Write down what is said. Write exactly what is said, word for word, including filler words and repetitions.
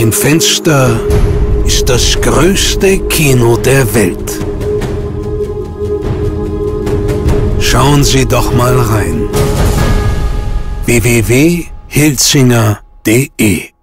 Ein Fenster ist das größte Kino der Welt. Schauen Sie doch mal rein. w w w punkt hilzinger punkt de